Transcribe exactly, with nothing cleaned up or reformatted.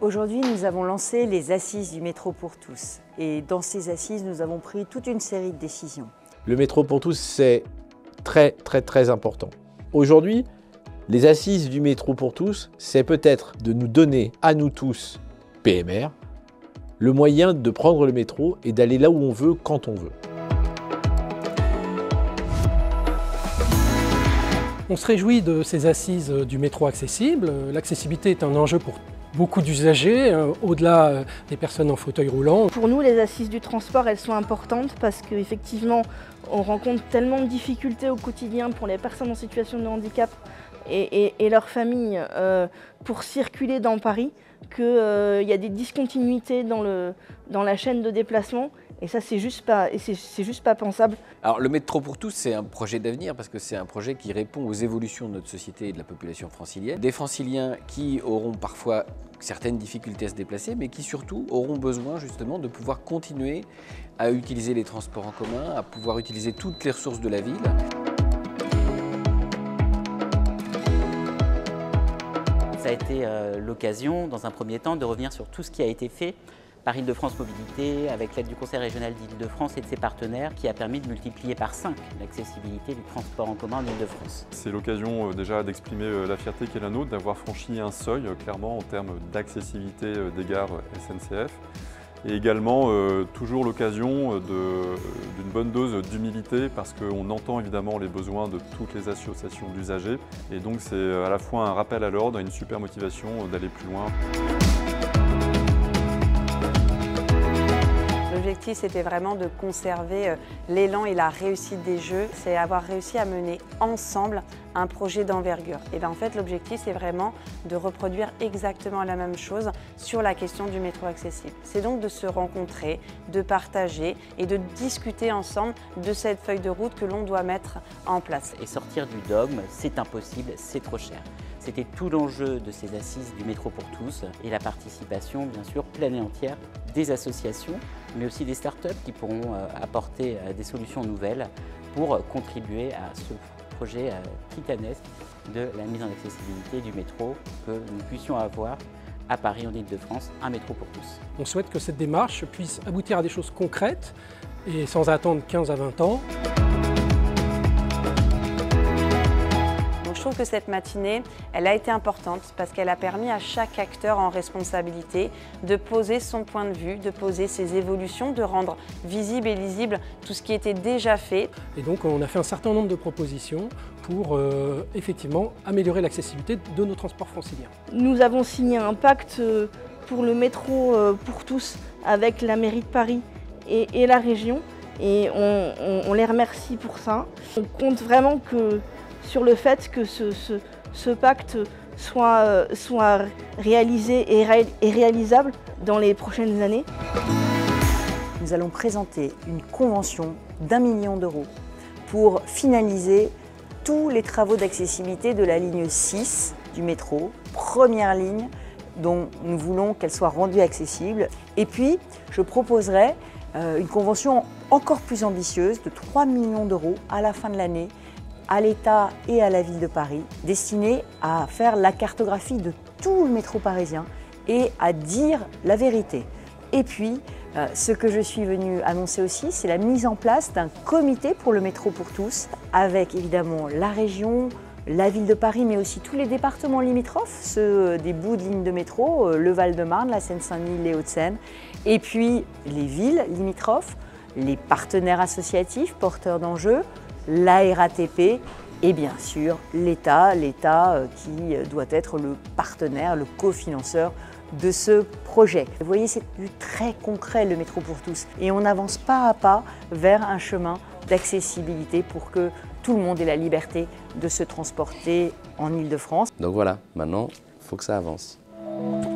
Aujourd'hui, nous avons lancé les Assises du métro pour tous. Et dans ces assises, nous avons pris toute une série de décisions. Le métro pour tous, c'est très, très, très important. Aujourd'hui, les Assises du métro pour tous, c'est peut-être de nous donner à nous tous, P M R, le moyen de prendre le métro et d'aller là où on veut, quand on veut. On se réjouit de ces assises du métro accessible. L'accessibilité est un enjeu pour beaucoup d'usagers, euh, au-delà euh, des personnes en fauteuil roulant. Pour nous, les assises du transport, elles sont importantes parce qu'effectivement, on rencontre tellement de difficultés au quotidien pour les personnes en situation de handicap et, et, et leurs familles euh, pour circuler dans Paris qu'il euh, y a des discontinuités dans, le, dans la chaîne de déplacement. Et ça, c'est juste pas, et c'est, c'est juste pas pensable. Alors, le métro pour tous, c'est un projet d'avenir parce que c'est un projet qui répond aux évolutions de notre société et de la population francilienne. Des franciliens qui auront parfois certaines difficultés à se déplacer, mais qui surtout auront besoin justement de pouvoir continuer à utiliser les transports en commun, à pouvoir utiliser toutes les ressources de la ville. Ça a été euh, l'occasion, dans un premier temps, de revenir sur tout ce qui a été fait par Île-de-France Mobilité, avec l'aide du Conseil régional d'Île-de-France et de ses partenaires, qui a permis de multiplier par cinq l'accessibilité du transport en commun en Île-de-France. C'est l'occasion euh, déjà d'exprimer euh, la fierté qui est la nôtre, d'avoir franchi un seuil, euh, clairement, en termes d'accessibilité euh, des gares S N C F. Et également, euh, toujours l'occasion d'une bonne dose d'humilité, parce qu'on entend évidemment les besoins de toutes les associations d'usagers. Et donc c'est à la fois un rappel à l'ordre et une super motivation d'aller plus loin. L'objectif, c'était vraiment de conserver l'élan et la réussite des Jeux. C'est avoir réussi à mener ensemble un projet d'envergure. Et bien en fait, l'objectif, c'est vraiment de reproduire exactement la même chose sur la question du métro accessible. C'est donc de se rencontrer, de partager et de discuter ensemble de cette feuille de route que l'on doit mettre en place. Et sortir du dogme, c'est impossible, c'est trop cher. C'était tout l'enjeu de ces assises du métro pour tous et la participation, bien sûr, pleine et entière des associations, mais aussi des startups qui pourront apporter des solutions nouvelles pour contribuer à ce projet titanesque de la mise en accessibilité du métro, que nous puissions avoir à Paris, en Île-de-France, un métro pour tous. On souhaite que cette démarche puisse aboutir à des choses concrètes et sans attendre quinze à vingt ans. Je trouve que cette matinée, elle a été importante parce qu'elle a permis à chaque acteur en responsabilité de poser son point de vue, de poser ses évolutions, de rendre visible et lisible tout ce qui était déjà fait. Et donc on a fait un certain nombre de propositions pour euh, effectivement améliorer l'accessibilité de nos transports franciliens. Nous avons signé un pacte pour le métro pour tous avec la mairie de Paris et, et la région, et on, on, on les remercie pour ça. On compte vraiment que sur le fait que ce, ce, ce pacte soit, euh, soit réalisé et, ré, et réalisable dans les prochaines années. Nous allons présenter une convention d'un million d'euros pour finaliser tous les travaux d'accessibilité de la ligne six du métro, première ligne dont nous voulons qu'elle soit rendue accessible. Et puis, je proposerai euh, une convention encore plus ambitieuse de trois millions d'euros à la fin de l'année, à l'État et à la ville de Paris, destinée à faire la cartographie de tout le métro parisien et à dire la vérité. Et puis, euh, ce que je suis venue annoncer aussi, c'est la mise en place d'un comité pour le métro pour tous, avec évidemment la région, la ville de Paris, mais aussi tous les départements limitrophes, ceux des bouts de lignes de métro, euh, le Val-de-Marne, la Seine-Saint-Denis, les Hauts-de-Seine, et puis les villes limitrophes, les partenaires associatifs, porteurs d'enjeux, la R A T P et bien sûr l'État, l'État qui doit être le partenaire, le cofinanceur de ce projet. Vous voyez, c'est du très concret le métro pour tous et on avance pas à pas vers un chemin d'accessibilité pour que tout le monde ait la liberté de se transporter en Île-de-France. Donc voilà, maintenant, il faut que ça avance.